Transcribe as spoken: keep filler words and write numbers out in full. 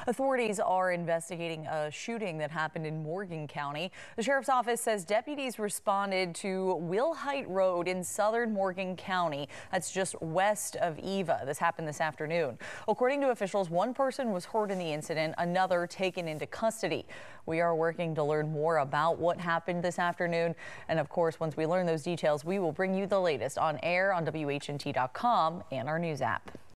Authorities are investigating a shooting that happened in Morgan County. The sheriff's office says deputies responded to Wilhite Road in southern Morgan County. That's just west of Eva. This happened this afternoon. According to officials, one person was hurt in the incident, another taken into custody. We are working to learn more about what happened this afternoon. And of course, once we learn those details, we will bring you the latest on air on W H N T dot com and our news app.